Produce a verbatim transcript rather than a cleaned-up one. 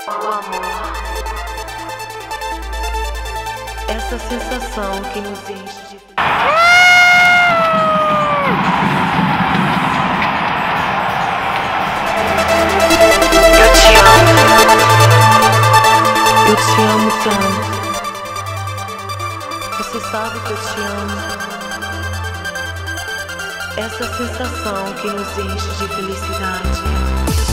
O amor, essa sensação que nos enche de Eu te amo, eu te amo tanto. Você sabe que eu te amo. Essa sensação que nos enche de felicidade.